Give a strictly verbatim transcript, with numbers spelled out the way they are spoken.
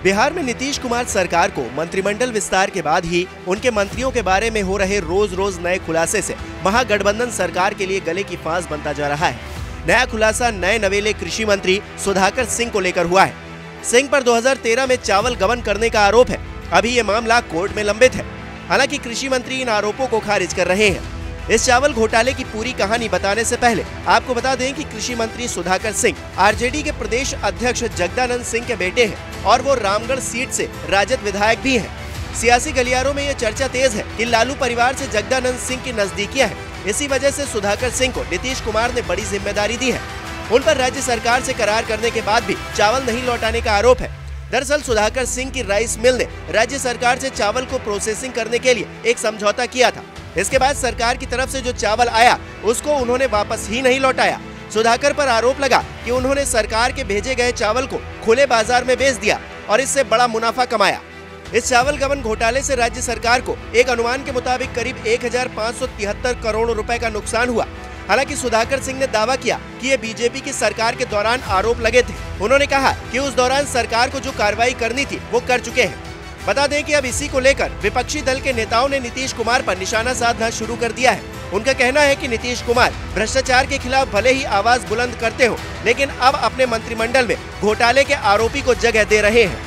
बिहार में नीतीश कुमार सरकार को मंत्रिमंडल विस्तार के बाद ही उनके मंत्रियों के बारे में हो रहे रोज रोज नए खुलासे से महागठबंधन सरकार के लिए गले की फांस बनता जा रहा है। नया खुलासा नए नवेले कृषि मंत्री सुधाकर सिंह को लेकर हुआ है। सिंह पर दो हज़ार तेरह में चावल गबन करने का आरोप है। अभी ये मामला कोर्ट में लंबित है। हालांकि कृषि मंत्री इन आरोपों को खारिज कर रहे हैं। इस चावल घोटाले की पूरी कहानी बताने से पहले आपको बता दें कि कृषि मंत्री सुधाकर सिंह आरजेडी के प्रदेश अध्यक्ष जगदानंद सिंह के बेटे हैं और वो रामगढ़ सीट से राजद विधायक भी हैं। सियासी गलियारों में ये चर्चा तेज है कि लालू परिवार से जगदानंद सिंह की नजदीकियां हैं। इसी वजह से सुधाकर सिंह को नीतीश कुमार ने बड़ी जिम्मेदारी दी है। उन पर राज्य सरकार से करार करने के बाद भी चावल नहीं लौटाने का आरोप है। दरअसल सुधाकर सिंह की राइस मिल ने राज्य सरकार से चावल को प्रोसेसिंग करने के लिए एक समझौता किया था। इसके बाद सरकार की तरफ से जो चावल आया उसको उन्होंने वापस ही नहीं लौटाया। सुधाकर पर आरोप लगा कि उन्होंने सरकार के भेजे गए चावल को खुले बाजार में बेच दिया और इससे बड़ा मुनाफा कमाया। इस चावल गबन घोटाले से राज्य सरकार को एक अनुमान के मुताबिक करीब एक हजार पाँच सौ तिहत्तर करोड़ रुपए का नुकसान हुआ। हालांकि सुधाकर सिंह ने दावा किया कि ये बीजेपी की सरकार के दौरान आरोप लगे थे। उन्होंने कहा कि उस दौरान सरकार को जो कार्रवाई करनी थी वो कर चुके हैं। बता दें कि अब इसी को लेकर विपक्षी दल के नेताओं ने नीतीश कुमार पर निशाना साधना शुरू कर दिया है। उनका कहना है कि नीतीश कुमार भ्रष्टाचार के खिलाफ भले ही आवाज बुलंद करते हो, लेकिन अब अपने मंत्रिमंडल में घोटाले के आरोपी को जगह दे रहे हैं।